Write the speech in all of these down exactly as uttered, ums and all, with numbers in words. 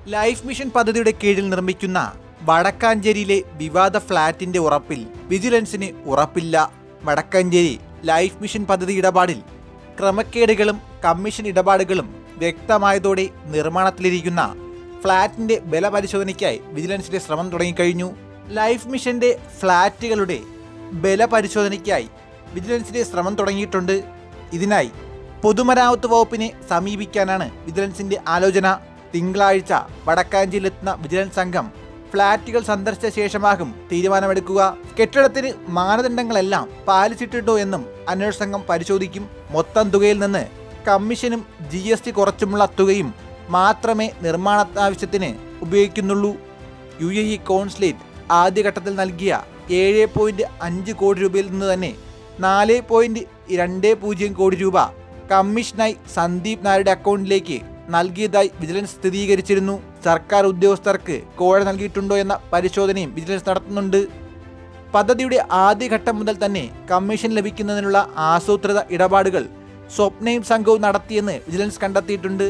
Life mission പദ്ധതിയുടെ കീഴിൽ നിർമ്മിക്കുന്ന വടക്കാഞ്ചേരിയിലെ വിവാദ ഫ്ളാറ്റിന്റെ ഉറപ്പിൽ വിജിലൻസിന് ഉറപ്പില്ല. വടക്കാഞ്ചേരി ലൈഫ് മിഷൻ പദ്ധതി ഇടപാടിൽ ക്രമക്കേടുകളും കമ്മീഷൻ ഇടപാടുകളും വ്യക്തമായതോടെ നിർമ്മാണത്തിലിരിക്കുന്ന ഫ്ളാറ്റിന്റെ ബലപരിശോധനയ്ക്കായി വിജിലൻസിന്റെ ശ്രമം തുടങ്ങിക്കഴിഞ്ഞു. ലൈഫ് മിഷന്റെ ഫ്ളാറ്റുകളുടെ ബലപരിശോധനയ്ക്കായി വിജിലൻസിന്റെ ശ്രമം തുടങ്ങിയിട്ടുണ്ട്. ഇതിനായി പൊതുമരാമത്ത് വകുപ്പിനെ സമീപിക്കാനാണ് വിജിലൻസിന്റെ ആലോചന. തിങ്കളാഴ്ച വടക്കാഞ്ചേരിയിലെത്തുന്ന വിജിലൻസ് സംഘം ഫ്ളാറ്റുകൾ സന്ദർശിച്ച ശേഷമാകും തീരുമാനമെടുക്കുക. കെട്ടിടത്തിന് മാനദണ്ഡങ്ങളെല്ലാം പാലിച്ചിട്ടുണ്ടോ എന്നും അന്വേഷണ സംഘം പരിശോധിക്കും. മൊത്തം തുകയിൽ നിന്ന് കമ്മീഷനും ജി എസ് ടി കുറച്ചുമുള്ള തുകയും മാത്രമേ നിർമ്മാണാവശ്യത്തിന് ഉപയോഗിക്കുന്നുള്ളൂ. യു എ ഇ കോൺസുലേറ്റ് ആദ്യഘട്ടത്തിൽ നൽകിയ ഏഴ് പോയിന്റ് അഞ്ച് കോടി രൂപയിൽ നിന്ന് തന്നെ നാല് പോയിന്റ് രണ്ട് പൂജ്യം കോടി രൂപ കമ്മീഷനായി സന്ദീപ് നായരുടെ അക്കൗണ്ടിലേക്ക് നൽകിയതായി വിജിലൻസ് സ്ഥിരീകരിച്ചിരുന്നു. സർക്കാർ ഉദ്യോഗസ്ഥർക്ക് കോഴ നൽകിയിട്ടുണ്ടോ എന്ന പരിശോധനയും വിജിലൻസ് നടത്തുന്നുണ്ട്. പദ്ധതിയുടെ ആദ്യഘട്ടം മുതൽ തന്നെ കമ്മീഷൻ ലഭിക്കുന്നതിനുള്ള ആസൂത്രിത ഇടപാടുകൾ സ്വപ്നയും സംഘവും നടത്തിയെന്ന് വിജിലൻസ് കണ്ടെത്തിയിട്ടുണ്ട്.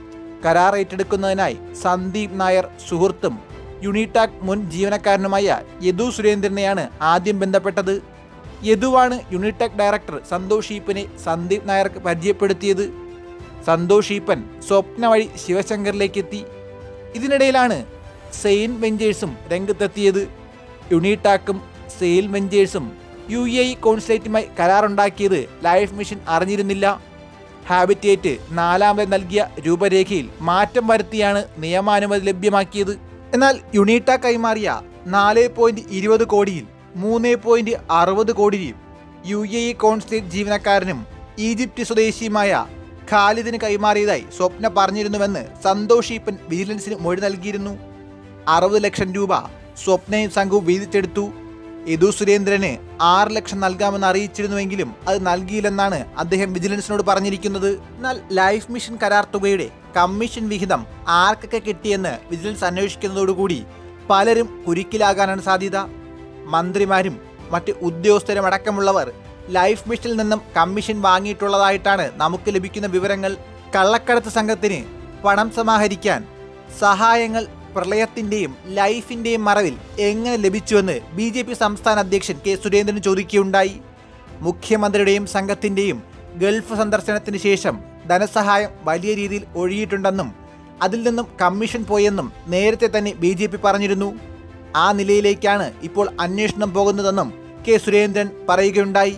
കരാർ ഏറ്റെടുക്കുന്നതിനായി സന്ദീപ് നായർ സുഹൃത്തും യൂണിടാക് മുൻ ജീവനക്കാരനുമായ യദു സുരേന്ദ്രനെയാണ് ആദ്യം ബന്ധപ്പെട്ടത്. യദുവാണ് യൂണിടാക് ഡയറക്ടർ സന്തോഷ് ഈപ്പനെ സന്ദീപ് നായർക്ക് പരിചയപ്പെടുത്തിയത്. സന്തോഷ് ഈപ്പൻ സ്വപ്ന വഴി ശിവശങ്കറിലേക്ക് എത്തി. ഇതിനിടയിലാണ് സെയിൻ വെഞ്ചേഴ്സും രംഗത്തെത്തിയത്. യൂണിടാക്കും സെയിൽ വെഞ്ചേഴ്സും യു എ ഇ കോൺസുലേറ്റുമായി കരാറുണ്ടാക്കിയത് ലൈഫ് മിഷൻ അറിഞ്ഞിരുന്നില്ല. ഹാബിറ്റേറ്റ് നാലാമത് നൽകിയ രൂപരേഖയിൽ മാറ്റം വരുത്തിയാണ് നിയമാനുമതി ലഭ്യമാക്കിയത്. എന്നാൽ യൂണിടാക് കൈമാറിയ നാല് പോയിന്റ് ഇരുപത് കോടിയിൽ മൂന്ന് പോയിന്റ് അറുപത് കോടിയും യു എ ഇ കോൺസുലേറ്റ് ജീവനക്കാരനും ഈജിപ്റ്റ് സ്വദേശിയുമായ ഖാലിദിന് കൈമാറിയതായി സ്വപ്ന പറഞ്ഞിരുന്നുവെന്ന് സന്തോഷ് ഈപ്പൻ വിജിലൻസിന് മൊഴി നൽകിയിരുന്നു. അറുപത് ലക്ഷം രൂപ സ്വപ്നയും സംഘവും വീതിച്ചെടുത്തു. യദു സുരേന്ദ്രന് ആറ് ലക്ഷം നൽകാമെന്ന് അറിയിച്ചിരുന്നുവെങ്കിലും അത് നൽകിയില്ലെന്നാണ് അദ്ദേഹം വിജിലൻസിനോട് പറഞ്ഞിരിക്കുന്നത്. എന്നാൽ ലൈഫ് മിഷൻ കരാർ തുകയുടെ കമ്മീഷൻ വിഹിതം ആർക്കൊക്കെ കിട്ടിയെന്ന് വിജിലൻസ് അന്വേഷിക്കുന്നതോടുകൂടി പലരും കുരുക്കിലാകാനാണ് സാധ്യത. മന്ത്രിമാരും മറ്റ് ഉദ്യോഗസ്ഥരും അടക്കമുള്ളവർ ലൈഫ് മിഷനിൽ നിന്നും കമ്മീഷൻ വാങ്ങിയിട്ടുള്ളതായിട്ടാണ് നമുക്ക് ലഭിക്കുന്ന വിവരങ്ങൾ. കള്ളക്കടത്ത് സംഘത്തിന് പണം സമാഹരിക്കാൻ സഹായങ്ങൾ പ്രളയത്തിന്റെയും ലൈഫിന്റെയും മറവിൽ എങ്ങനെ ലഭിച്ചുവെന്ന് ബി ജെ പി സംസ്ഥാന അധ്യക്ഷൻ കെ സുരേന്ദ്രൻ ചോദിക്കുകയുണ്ടായി. മുഖ്യമന്ത്രിയുടെയും സംഘത്തിന്റെയും ഗൾഫ് സന്ദർശനത്തിന് ശേഷം ധനസഹായം വലിയ രീതിയിൽ ഒഴുകിയിട്ടുണ്ടെന്നും അതിൽ നിന്നും കമ്മീഷൻ പോയെന്നും നേരത്തെ തന്നെ ബി ജെ പി പറഞ്ഞിരുന്നു. ആ നിലയിലേക്കാണ് ഇപ്പോൾ അന്വേഷണം പോകുന്നതെന്നും കെ സുരേന്ദ്രൻ പറയുകയുണ്ടായി.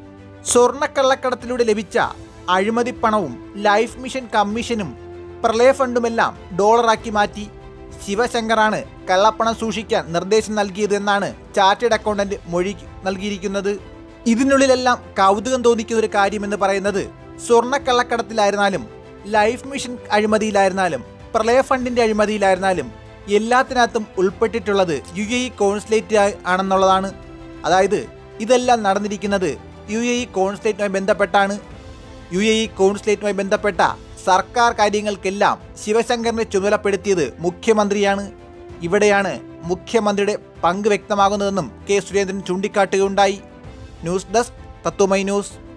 സ്വർണ്ണക്കള്ളക്കടത്തിലൂടെ ലഭിച്ച അഴിമതി പണവും ലൈഫ് മിഷൻ കമ്മീഷനും പ്രളയ ഫണ്ടുമെല്ലാം ഡോളറാക്കി മാറ്റി. ശിവശങ്കറാണ് കള്ളപ്പണം സൂക്ഷിക്കാൻ നിർദ്ദേശം നൽകിയതെന്നാണ് ചാർട്ടേഡ് അക്കൗണ്ടന്റ് മൊഴി നൽകിയിരിക്കുന്നത്. ഇതിനുള്ളിലെല്ലാം കൗതുകം തോന്നിക്കുന്ന ഒരു കാര്യമെന്ന് പറയുന്നത് സ്വർണ്ണക്കള്ളക്കടത്തിലായിരുന്നാലും ലൈഫ് മിഷൻ അഴിമതിയിലായിരുന്നാലും പ്രളയ ഫണ്ടിന്റെ അഴിമതിയിലായിരുന്നാലും എല്ലാത്തിനകത്തും ഉൾപ്പെട്ടിട്ടുള്ളത് യു എ ഇ കോൺസുലേറ്റ് ആണെന്നുള്ളതാണ്. അതായത് ഇതെല്ലാം നടന്നിരിക്കുന്നത് യു എ ഇ കോൺസുലേറ്റുമായി ബന്ധപ്പെട്ടാണ്. യു എ ഇ കോൺസുലേറ്റുമായി ബന്ധപ്പെട്ട സർക്കാർ കാര്യങ്ങൾക്കെല്ലാം ശിവശങ്കറിനെ ചുമതലപ്പെടുത്തിയത് മുഖ്യമന്ത്രിയാണ്. ഇവിടെയാണ് മുഖ്യമന്ത്രിയുടെ പങ്ക് വ്യക്തമാകുന്നതെന്നും കെ സുരേന്ദ്രൻ ചൂണ്ടിക്കാട്ടുകയുണ്ടായി. News desk Tatwamayi news.